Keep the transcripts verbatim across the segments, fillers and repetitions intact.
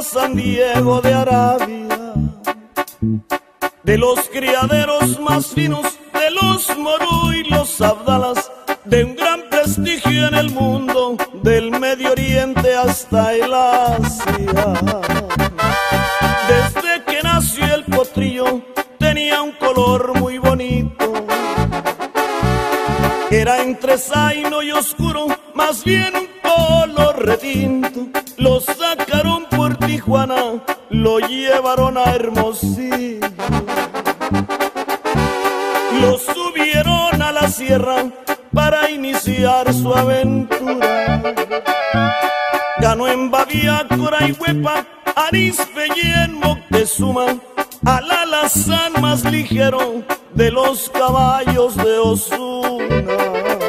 San Diego de Arabia, de los criaderos más finos, de los Morú y los Abdalas, de un gran prestigio en el mundo, del Medio Oriente hasta el Asia. Desde que nació el potrillo tenía un color muy bonito, era entre zaino y oscuro, más bien un color retinto. Lo sacaron por Tijuana, lo llevaron a Hermosillo, lo subieron a la sierra para iniciar su aventura. Ganó en Babiácora y Huepa, Arizpe y en Moctezuma, al alazán más ligero de los caballos de Osuna.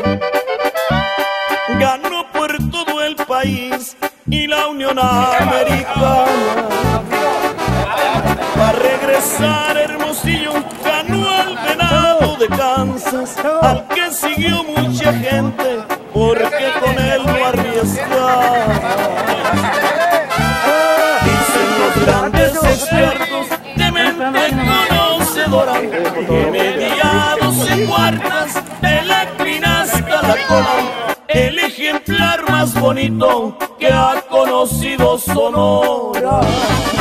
Ganó por todo el país y la Unión Americana. Para regresar a Hermosillo ganó al venado de Kansas, al que siguió mucha gente porque con él no arriesgaba. Dicen los grandes expertos de mente conocedora que mediados en cuartas de la crina hasta la cola, el ejemplar más bonito que ha conocido Sonora.